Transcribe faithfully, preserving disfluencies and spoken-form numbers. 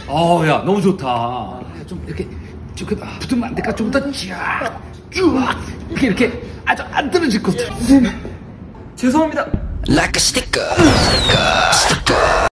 어, 야, 너무 좋다. 좀 이렇게 좀 붙으면 안 될까? 좀 더 쫙, 쭉 이렇게 이렇게 아주 안 떨어질 것 같아. 죄송합니다. Like a sticker.